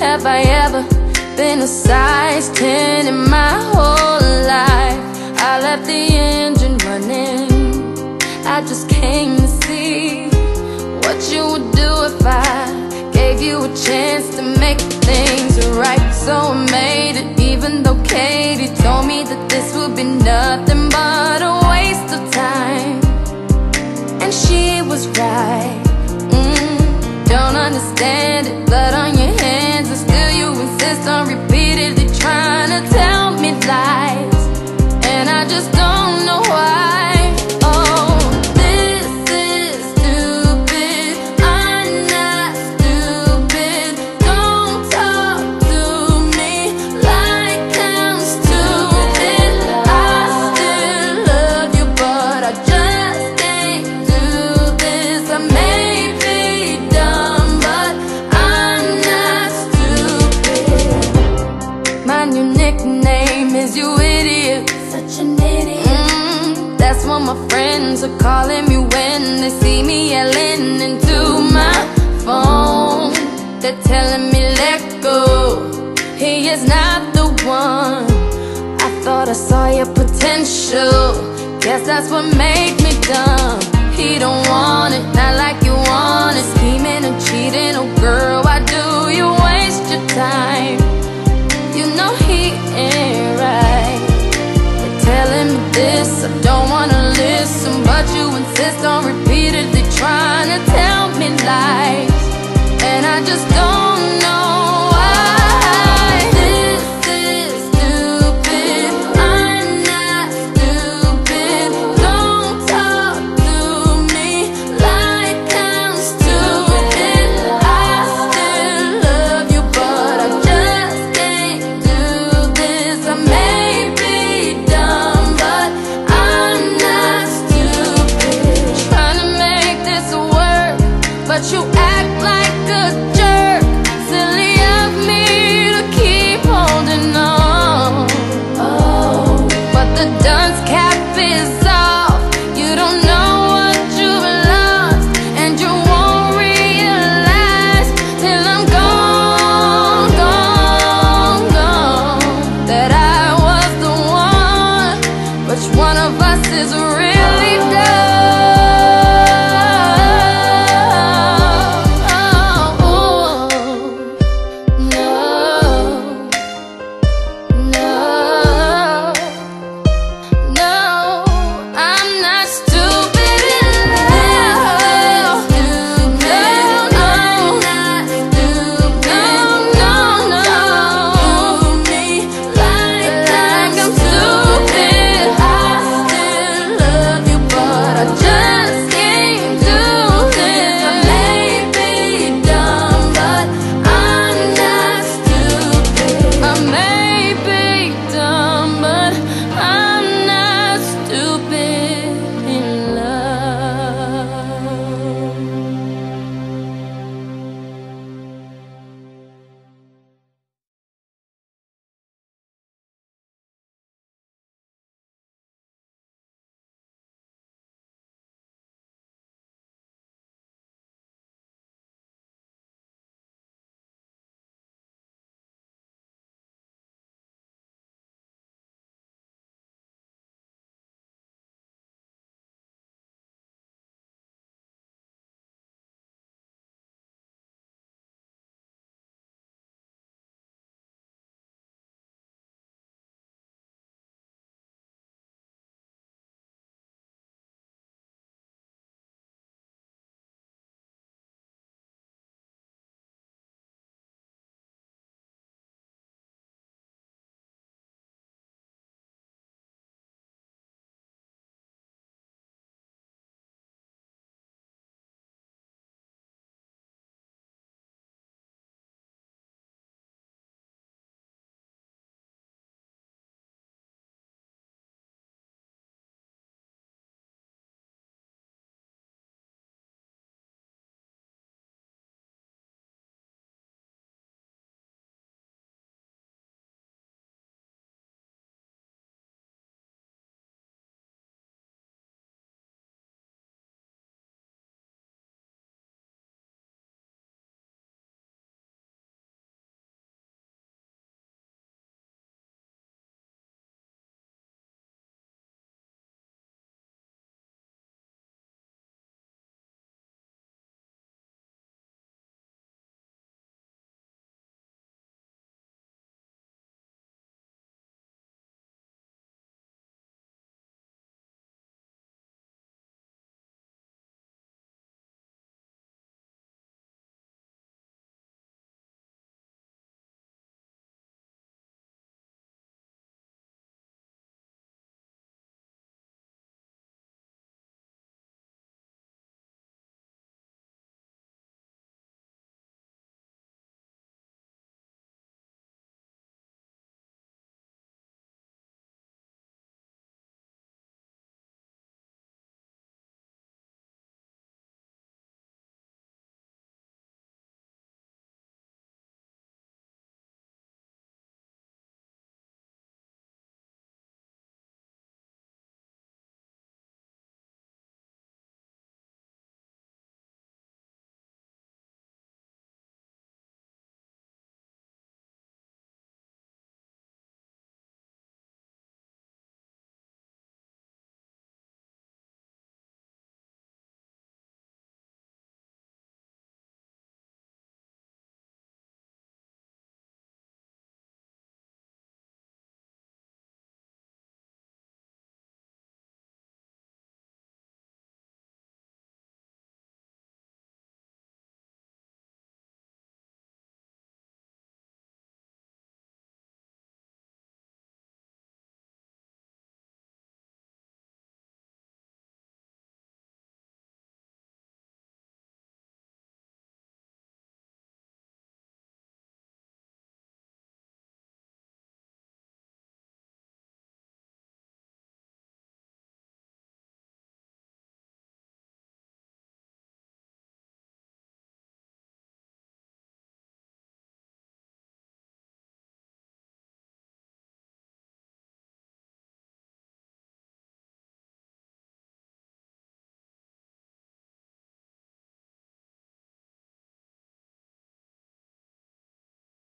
have I ever been a size 10 in my whole life? I left the engine running, I just came to see what you would do if I gave you a chance to make things right. So I made it, even though Katie told me that this would be nothing but a waste of time. And she was right. Don't understand it, blood on your hands, and still you insist on repeatedly trying to tell me lies, and I just don't know why. Oh, this is stupid, I'm not stupid. Don't talk to me like I'm stupid. I still love you, but I just can't do this. I may be dumb, but I'm not stupid. My new nickname is you idiot. Such an idiot. That's what my friends are calling me when they see me yelling into my phone. They're telling me let go, he is not the one. I thought I saw your potential, guess that's what made me dumb. He don't want it, not like you want it. Scheming and cheating,